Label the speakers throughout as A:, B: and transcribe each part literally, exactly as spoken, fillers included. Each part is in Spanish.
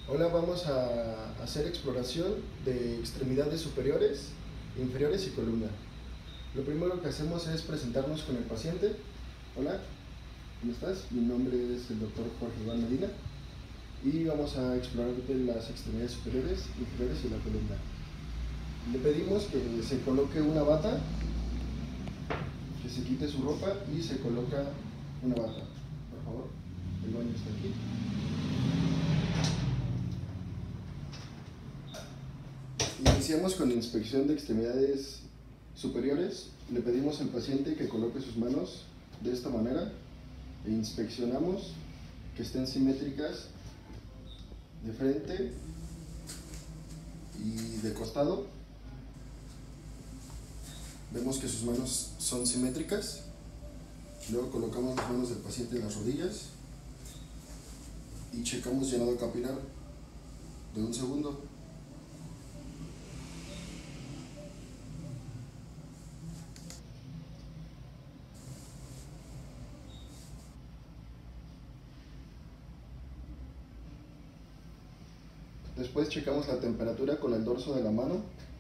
A: Ahora vamos a hacer exploración de extremidades superiores, inferiores y columna. Lo primero que hacemos es presentarnos con el paciente. Hola, ¿cómo estás? Mi nombre es el doctor Jorge Iván Medina y vamos a explorar las extremidades superiores, inferiores y la columna. Le pedimos que se coloque una bata, que se quite su ropa y se coloca una bata. Por favor, el baño está aquí. Iniciamos con la inspección de extremidades superiores. Le pedimos al paciente que coloque sus manos de esta manera e inspeccionamos que estén simétricas de frente y de costado. Vemos que sus manos son simétricas. Luego colocamos las manos del paciente en las rodillas y checamos llenado capilar de un segundo. Después checamos la temperatura con el dorso de la mano.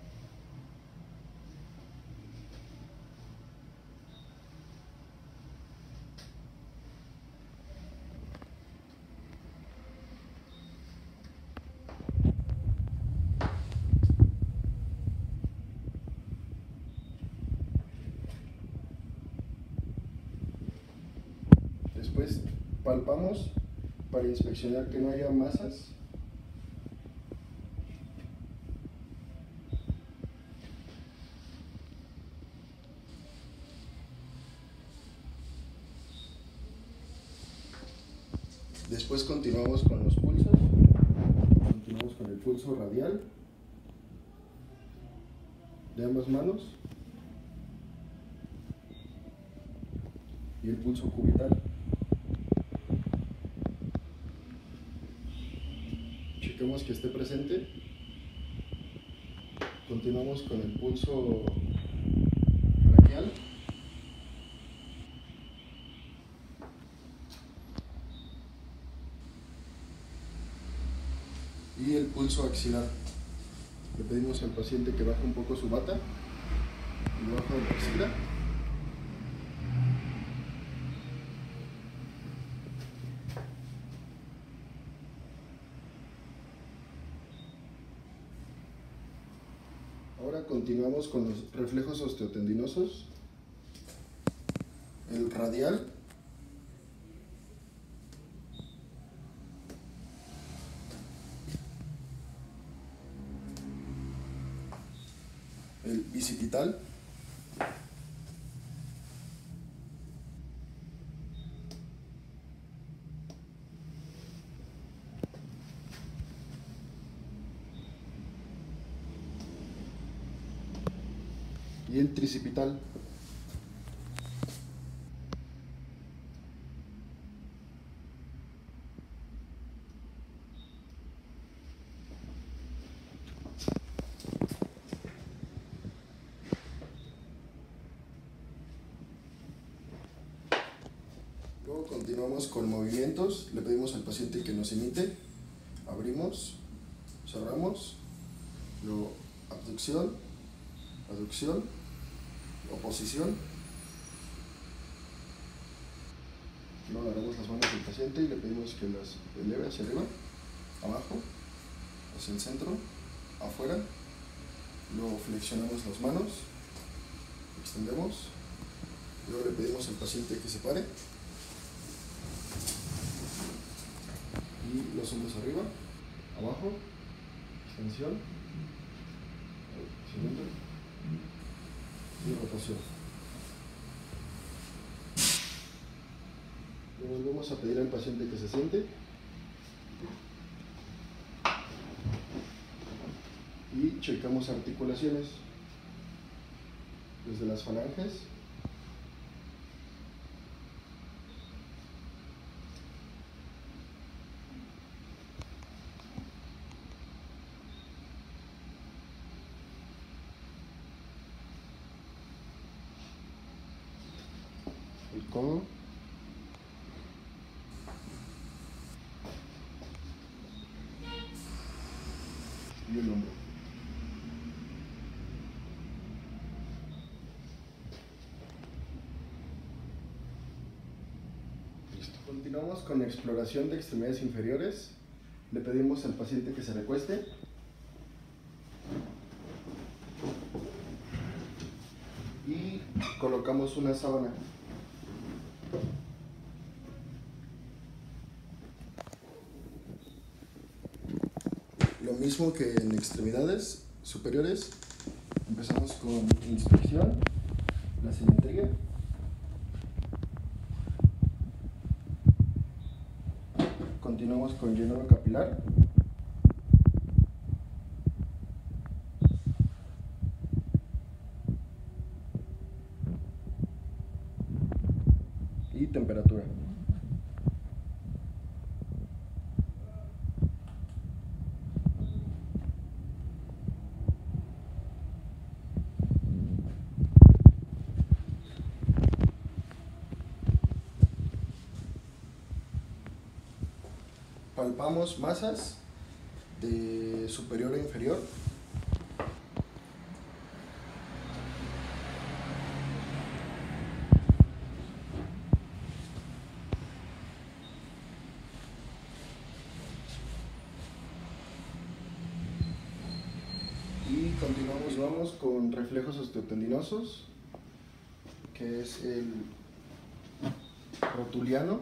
A: Después palpamos para inspeccionar que no haya masas. Después continuamos con los pulsos. Continuamos con el pulso radial de ambas manos y el pulso cubital. Checamos que esté presente. Continuamos con el pulso braquial. Y el pulso axilar. Le pedimos al paciente que baje un poco su bata y baja de la axila. Ahora continuamos con los reflejos osteotendinosos. El radial. El bicipital. Y el tricipital. Luego continuamos con movimientos. Le pedimos al paciente que nos imite. Abrimos, cerramos, luego abducción, aducción, oposición. Luego agarramos las manos del paciente y le pedimos que las eleve hacia arriba, abajo, hacia el centro, afuera. Luego flexionamos las manos, extendemos. Luego le pedimos al paciente que se pare. Y los hombros arriba, abajo, extensión, segundo y rotación. Le volvemos a pedir al paciente que se siente y checamos articulaciones desde las falanges, el codo, y el hombro. Listo. Continuamos con la exploración de extremidades inferiores. Le pedimos al paciente que se recueste. Y colocamos una sábana. Lo mismo que en extremidades superiores, empezamos con inspección, la simetría. Continuamos con llenado capilar. Y temperatura. Palpamos masas de superior a inferior. Y continuamos vamos con reflejos osteotendinosos, que es el rotuliano.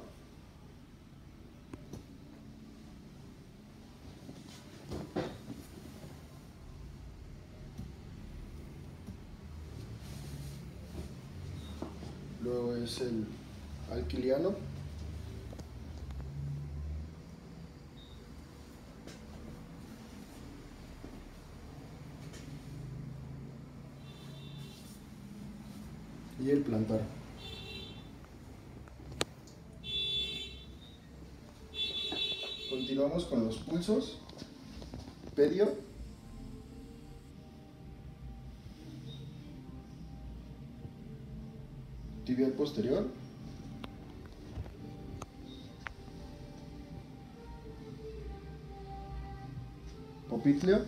A: Luego es el alquiliano. Y el plantar. Continuamos con los pulsos. Pedio. Tibial posterior. Popliteo.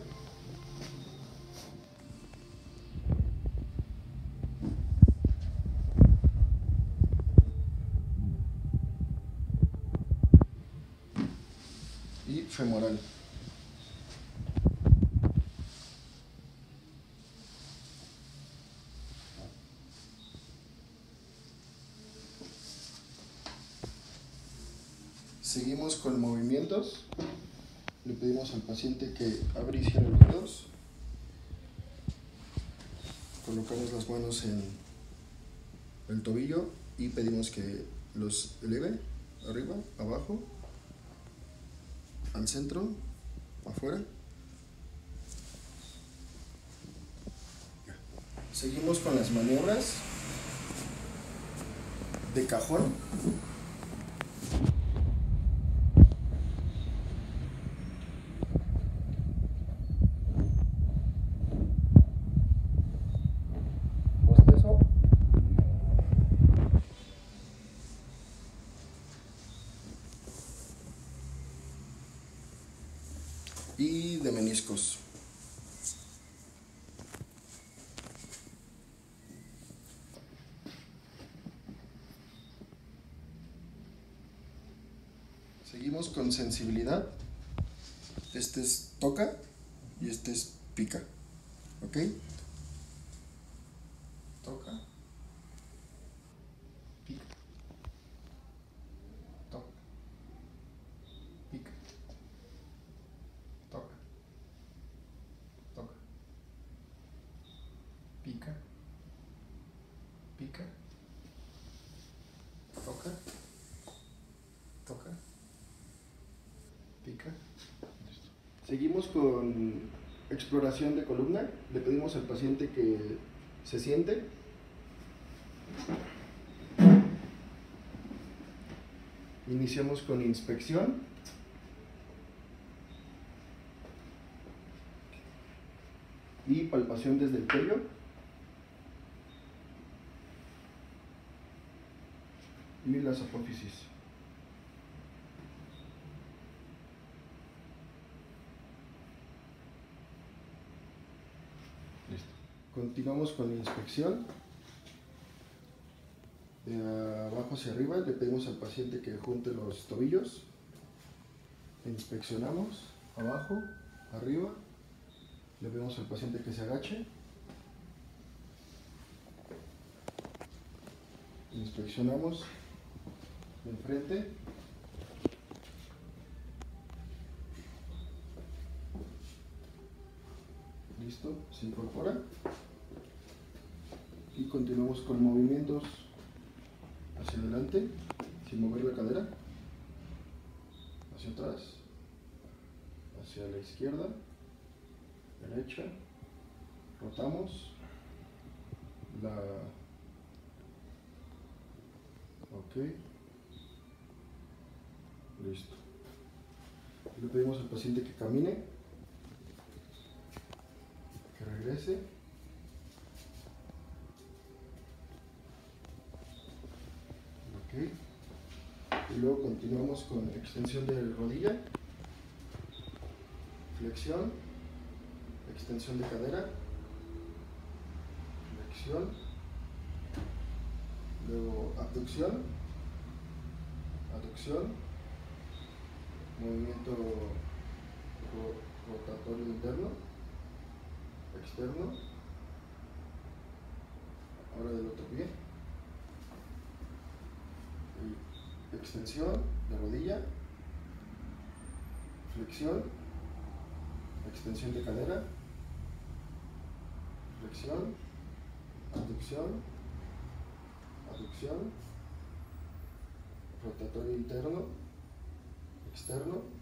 A: Y femoral. Seguimos con movimientos. Le pedimos al paciente que abra y cierre los dedos. Colocamos las manos en el tobillo y pedimos que los eleve arriba, abajo, al centro, afuera. Seguimos con las maniobras de cajón. Bostezo. Y de meniscos. Seguimos con sensibilidad. Este es toca y este es pica. ¿Ok? Toca. Pica. Toca. Pica. Toca. Toca. Pica. Pica. Toca. Toca. Pica. Listo. Seguimos con exploración de columna. Le pedimos al paciente que se siente. Iniciamos con inspección. Y palpación desde el cuello. Y las apófisis. Continuamos con la inspección. De abajo hacia arriba le pedimos al paciente que junte los tobillos. Inspeccionamos abajo, arriba. Le pedimos al paciente que se agache. Inspeccionamos de enfrente. Listo, se incorpora. Y continuamos con movimientos hacia adelante, sin mover la cadera, hacia atrás, hacia la izquierda, derecha, rotamos, la... ok, listo. Le pedimos al paciente que camine, que regrese. Ok. Y luego continuamos con extensión de rodilla, flexión, extensión de cadera, flexión, luego abducción, aducción, movimiento ro- rotatorio interno, externo, ahora del otro pie, y extensión de rodilla, flexión, extensión de cadera, flexión, abducción, aducción, rotatorio interno, externo,